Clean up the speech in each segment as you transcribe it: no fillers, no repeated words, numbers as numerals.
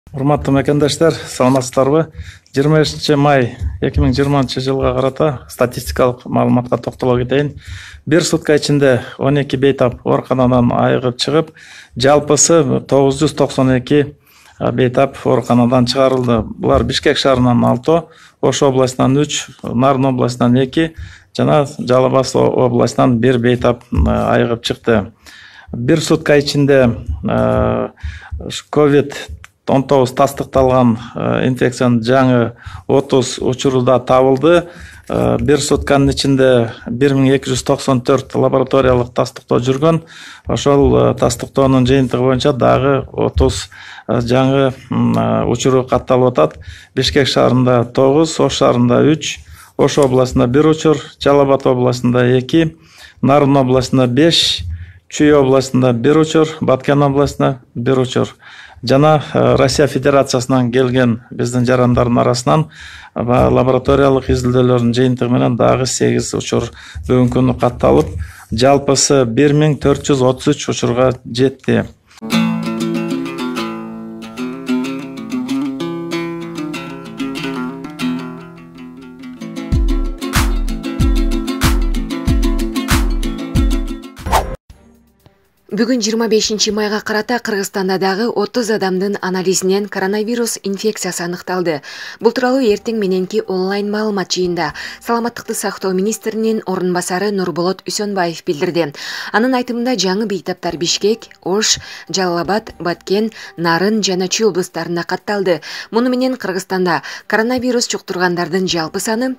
Урматтуу мекендештер, саламатсыздарбы? 25 май 2020 жылга карата статистикалык маалыматка токтоло кетейин. Бир сутка ичинде 12 бейтап ооруканадан айыгып чыгып, жалпысы 992 бейтап ооруканадан чыгарылды. Булар Бишкек шаарынан 6, Ош областынан 3, Нарын областынан 2 жана Жалал Абад областынан 1 бейтап айыгып чыкты. Бир сутка ичинде COVID-19 тастыкталган инфекциянын жаңы 30 учурда табылды. Бир сутканын ичинде 1294 лабораториялык тастыктоо жүргөн. Ошол тастыктоонун жыйынтыгы боюнча дагы 30 жаңы учуру катталып атат. Бишкек шаарында 9, Ош шаарында 3, Ош областында 1 учур, Жалал Абад областында 2, Нарын областында 5, Чүй областында 1 учур, Баткен областында 1 учур. Жана Россия Федерациясынан келген биздин жарандардын арасынан лабораториялык изилдөөлөрдүн жыйынтыгы менен дагы 8 учур бүгүнкү күнү катталып, жалпысы 1433 учурга жетти. Бүгүн 25 майга карата Кыргызстанда дагы 30 адамдын анализинен коронавирус инфекциясы аныкталды. Бул тууралуу эртең мененки онлайн маалымат жыйында Саламаттыкты сактоо министринин орун басары Нурболот Үсөнбаев билдирди. Анын айтымында жаңы бейтаптар Бишкек, Ош, Жалал Абад, Баткен, Нарын жана Чүй облустарына катталды. Муну менен Кыргызстанда коронавирус жуктургандардын жалпы саны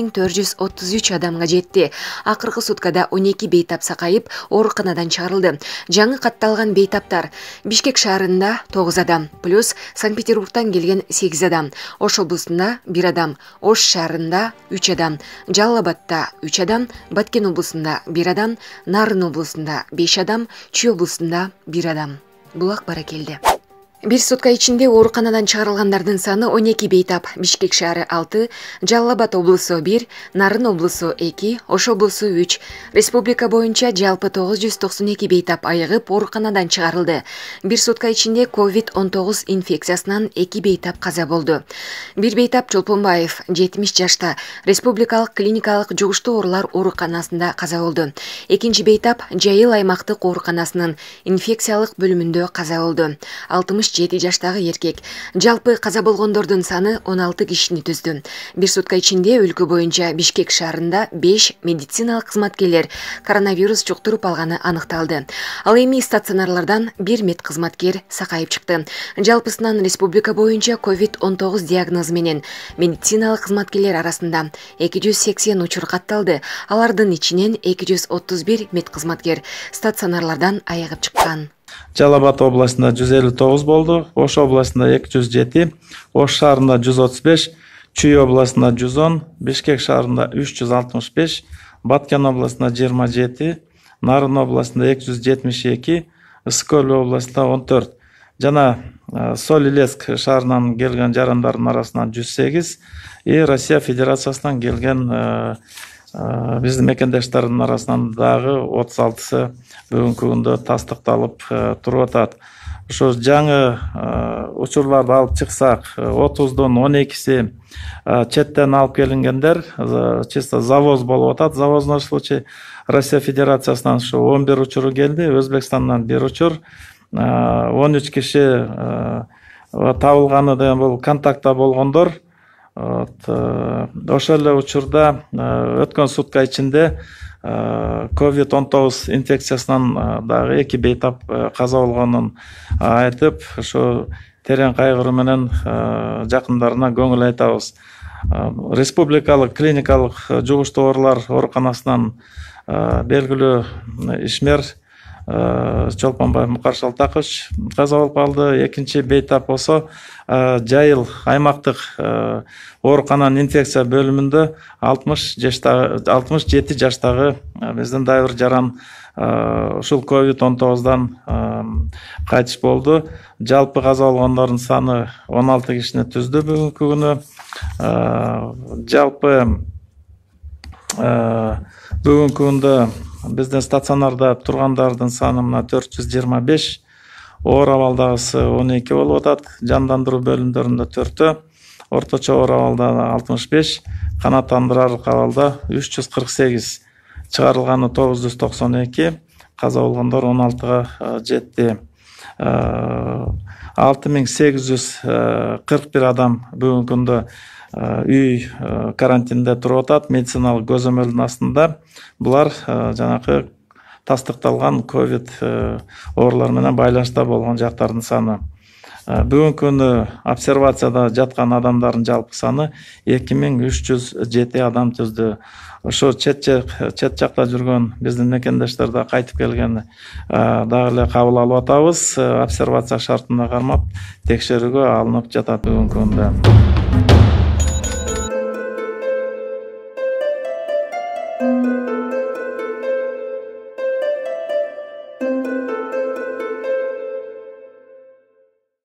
1433 адамга жетти. Акыркы суткада 12 бейтап сакайып ооруканадан чыгарылды. Жаңы катталган бейтаптар Бишкек шаарында 9 адам, плюс Санкт-Петербургтан келген 8 адам, Ош облусунда 1 адам, Ош шаарында 3 адам, Жалал Абадта 3 адам, Баткен облусунда 1 адам, Нарын облусунда 5 адам, Чүй облусунда 1 адам. Булак баракелди. Бир сутка ичинде ооруканадан чыгарылгандардын саны 12 бейтап. Бишкек шаары 6, Жалал Абад облусу 1, Нарын облусу 2, Ош облусу 3. Республика боюнча жалпы 992 бейтап айыгып ооруканадан чыгарылды. Бир сутка ичинде COVID-19 инфекциясынан 2 бейтап каза болду. Бир бейтап Чолпонбаев 70 жашта республикалык клиникалык жугуштуу оорулар ооруканасында каза болду. Экинчи бейтап Жайыл аймактык ооруканасынын инфекциялык бөлүмүндө каза болду. 67 жаштагы эркек. Жалпы каза болгондордун саны 16 кишини түздү. Бир сутка ичинде өлкө боюнча Бишкек шаарында 5 медициналык кызматкерлер коронавирус жуктуруп алганы аныкталды. Ал эми стационарлардан 1 медкызматкер сакайып чыкты. Жалпысынан республика боюнча COVID-19 диагнозу менен медициналык кызматкерлер арасында 280 учур катталды. Алардын ичинен 231 медкызматкер стационарлардан айыгып чыккан. Жалал Абад областында 159 болду, Ош областында 207, Ош шаарында 135, Чүй областында 110, Бишкек шаарында 365, Баткен областында 27, Нарын областында 272, Ысык Көл областында 14. Жана Соль-Илецк шаарынан келген жарандардын арасынан 108 и Россия Федерациясынан келген биздин мекендештердин арасынан дагы 36-сы бүгүнкү күндө тастыкталып туруп атат. Ошо жаңы учурларды алып чыксак, 30дон 12си четтен алып келингендер, чисто завоз болуп атат. Завоздун случай Россия Федерациясынан ушу 11 учуру келди, Өзбекстандан 1 учур, 13 киши табылганы деген бул контактта болгондор. Ошол эле учурда өткөн сутка ичинде COVID-19 инфекциясынан дагы 2 бейтап каза болгонун айтып, ошо терең кайгыруу менен жакындарына көңүл айтабыз. Республикалык клиникалык жугуштуу оорулар ооруканасынан белгилүү ишмер Чолпонбаев Мукар Шалтакович каза болуп калды. Экинчи бейтап болсо Жайыл аймактык оорукананын инфекция бөлүмүндө 67 жаштагы биздин дагы бир жаран ушул COVID-19дан кайтыш болду. Жалпы каза болгондордун саны 16 кишини түздү бүгүнкү күнү. Жалпы бүгүнкү күндө биздин стационарда тургандардын саны 425, оор абалдагысы 12 болуп атат, жандандыруу бөлүмдөрүндө 4, орточо оор абалда 65, канааттандырар абалда 348, чыгарылганы 992, каза болгондор 16га жетти. 6841 адам бүгүнкү күндө үй карантинде туруп атат, медициналык көзөмөлдүн астында. Булар жанакы тастыкталган ковид оорулар менен байланышта болгон жактардын саны. Бүгүнкү күнү обсервацияда жаткан адамдардын жалпы саны 2307 адам түздү. Ошо чет жакта жүргөн биздин мекендештер да кайтып келген дагы эле кабыл алып атабыз. Обсервация шартына кармап текшерүүгө алынып жатат бүгүнкү күндө.